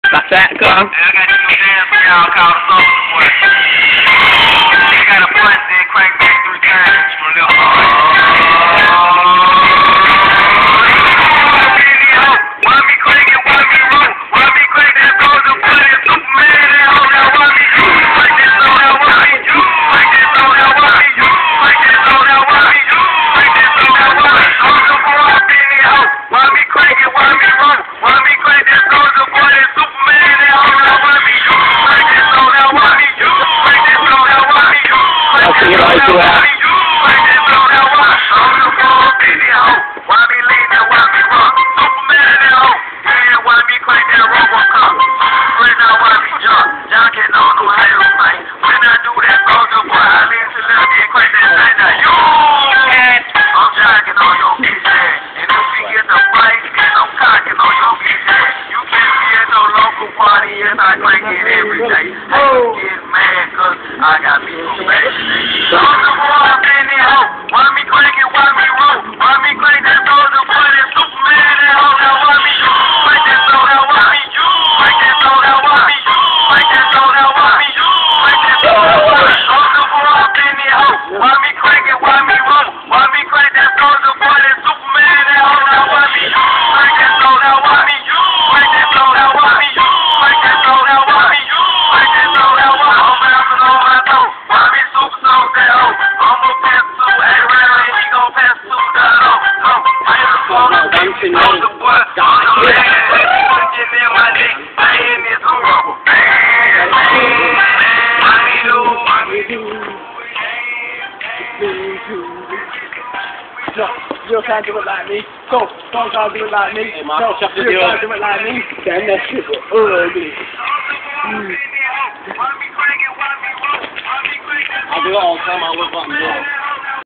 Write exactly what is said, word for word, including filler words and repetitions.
That's it, go on. And I got this new dance for y'all called Soul Boy. You gotta punch then crank back three times from the heart. Why me crank it, why me roll? Why me crank that soldier boy, that Superman, that hoe, that why me you? Crank that soul, that why me you? Crank that soul, that why me you? Crank that soul, that why me you? Crank that soul, that why me you? Soldier boy, I been in hoe. Why me crank it, why me roll? Why me crank that soldier boy, that Superman, that hoe, that why me you? Crank that soul, that why me you? Crank that soul, that why me you? Crank that soul, that why me you? Crank that soul, that why me you? Soldier boy, I been in hoe. Why me lean that, why me rock? Superman, that hoe. Yeah, why me crank that Robocop? Right now, why me jump? Jocking on the highway, man. When I do that soldier boy, I lean to left and crank that thing down. You can't. I'm jocking on your bitch ass. And if you get the bike, then I'm cocking on your bitch ass. You can't be at no local party and I crank it every day. I don't get mad cause I got people back today. Soldier boy, I been in hoe. Why me crank it, why me roll? Why me crank that soldier boy, that Superman, that hoe, that why me you? Crank that soul, that why me you? Crank that soul, that why me you? Crank that soul, that why me you? Crank that soul, that why me you? Soldier boy, I been in hoe. Why me crank it, why me roll? Why me crank that soldier boy, that Superman, that hoe, that why me you? Crank that soul, that why me you? Crank that soul, that why me you? Crank that soul, that why me you? Crank that soul, that why me you? I'm bouncing on my toe. Why me super soul, that hoe? I'ma pass through, hey, round, and he gon' pass through the hoe. No, I ain't a phone, soldier boy, on the man. Punching in my dick, saying it's a rubber band. Why me do, why me do? No, you can't do it like me. So, don't try to do it like me. Hey, Mark, no, you have to you do can't it. do it like me. Then that shit was ugly. I'll do it all the time, I'll whip up and do it.